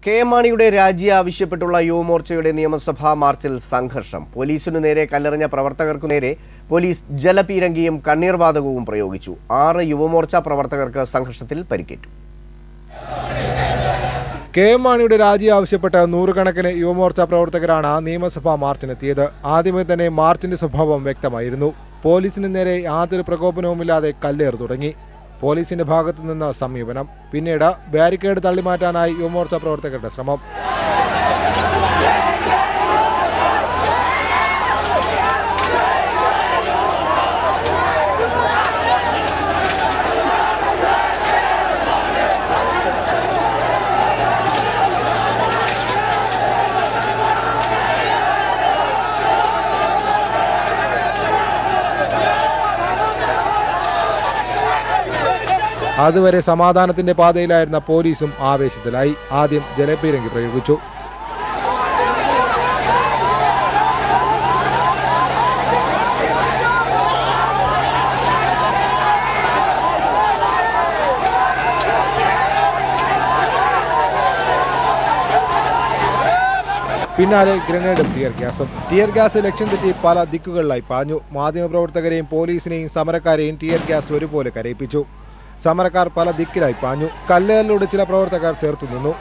മാണിയുടെ രാജി ആവശ്യപ്പെട്ടുള്ള യുവമോർച്ചയുടെ നിയമസഭാ മാർച്ചിൽ സംഘർഷം. പോലീസിനു നേരെ കല്ലെറിഞ്ഞ പ്രവർത്തകർക്കു നേരെ പോലീസ് ജലപീരങ്കിയും കണ്ണീർവാതകവും പ്രയോഗിച്ചു. 6 യുവമോർച്ച പ്രവർത്തകർക്ക് സംഘർഷത്തിൽ പരിക്കേറ്റു. മാണിയുടെ രാജി ആവശ്യപ്പെട്ട നൂറുകണക്കിന് യുവമോർച്ച പ്രവർത്തകരാണ് നിയമസഭാ മാർച്ചിനെത്തിയത്. ആദ്യമേ തന്നെ മാർച്ചിന്റെ സ്വഭാവം വ്യക്തമായിരുന്നു. പോലീസിന് നേരെ യാതൊരു പ്രകോപനവുമില്ലാതെ കല്ലേറ് തുടങ്ങി. പോലീസിന്റെ ഭാഗത്തു നിന്ന് സമീപനം. പിന്നീട് ബാരിക്കേഡ് തള്ളിമാറ്റാനായി യുവമോർച്ച പ്രവർത്തകരുടെ ശ്രമം. അതുവരെ സമാധാനത്തിന്റെ പാതയിലായിരുന്ന പോലീസും ആവേശത്തിലായി. ആദ്യം ജലപീരങ്കി പ്രയോഗിച്ചു. പിന്നാലെ ഗ്രനേഡും ടിയർ ഗ്യാസ് ലക്ഷ്യം തെറ്റി പല ദിക്കുകളിലായി പാഞ്ഞു. മാധ്യമപ്രവർത്തകരെയും പോലീസിനെയും സമരക്കാരെയും ടിയർ ഗ്യാസ് ഒരുപോലെ കരയിപ്പിച്ചു. സമരക്കാർ പല ദിക്കിലായി പാഞ്ഞു. കല്ലേറിലൂടെ ചില പ്രവർത്തകർ ചേർത്തു നിന്നു.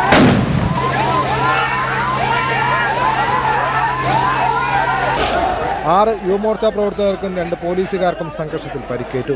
ആറ് യുവമോർച്ച പ്രവർത്തകർക്കും 2 പോലീസുകാർക്കും സംഘർഷത്തിൽ പരിക്കേറ്റു.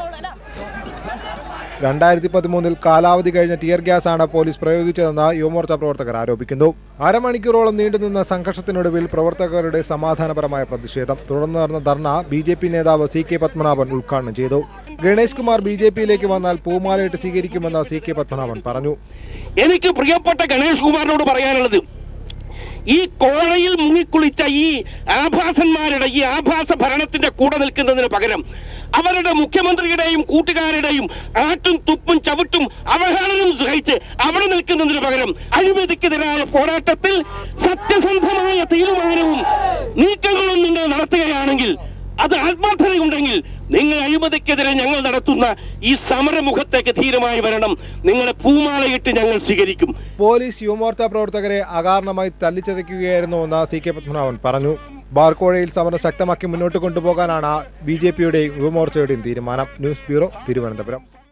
2013 കാലാവധി കഴിഞ്ഞ ടിയർ ഗ്യാസ് ആണ് പോലീസ് പ്രയോഗിച്ചതെന്ന് യുവമോർച്ച പ്രവർത്തകർ ആരോപിക്കുന്നു. അരമണിക്കൂറോളം നീണ്ടുനിന്ന സംഘർഷത്തിനൊടുവിൽ പ്രവർത്തകരുടെ സമാധാനപരമായ പ്രതിഷേധം. തുടർന്ന് നടന്ന ധർണ BJP നേതാവ് CK പത്മനാഭൻ ഉദ്ഘാടനം ചെയ്തു. ഗണേഷ് കുമാർ BJPയിലേക്ക് വന്നാൽ പൂമാലയിട്ട് സ്വീകരിക്കുമെന്ന് CK പത്മനാഭൻ പറഞ്ഞു. എനിക്ക് പ്രിയപ്പെട്ട ഗണേഷ് കുമാറിനോട് പറയാനുള്ളത്, ഈ കോളയിൽ മുങ്ങിക്കുളിച്ച ഈ ആഭാസന്മാരുടെ ഈ ആഭാസ ഭരണത്തിന്റെ കൂടെ നിൽക്കുന്നതിന് പകരം അവരുടെ മുഖ്യമന്ത്രിയുടെയും കൂട്ടുകാരുടെയും ആട്ടും തുപ്പും ചവിട്ടും അവഹേളനം സഹിച്ച് അവിടെ നിൽക്കുന്നതിന് പകരം അഴിമതിക്കെതിരായ പോരാട്ടത്തിൽ സത്യസന്ധമായ തീരുമാനവും നീക്കങ്ങളും നിങ്ങൾ നടത്തുകയാണെങ്കിൽ, അത് ആത്മാർത്ഥതയുണ്ടെങ്കിൽ നിങ്ങൾ അഴിമതിക്കെതിരെ ഞങ്ങൾ നടത്തുന്ന ഈ സമരമുഖത്തേക്ക് ധീരമായി വരണം. നിങ്ങളെ പൂമാലയിട്ട് ഞങ്ങൾ സ്വീകരിക്കും. പോലീസ് യുവമോർച്ച പ്രവർത്തകരെ അകാരണമായി തല്ലിച്ചതയ്ക്കുകയായിരുന്നുവെന്ന് CK പത്മനാഭൻ പറഞ്ഞു. ബാർക്കോഴയിൽ സമരം ശക്തമാക്കി മുന്നോട്ട് കൊണ്ടുപോകാനാണ് BJPയുടെയും യുവമോർച്ചയുടെയും തീരുമാനം. News bureau, Thiruvananthapuram.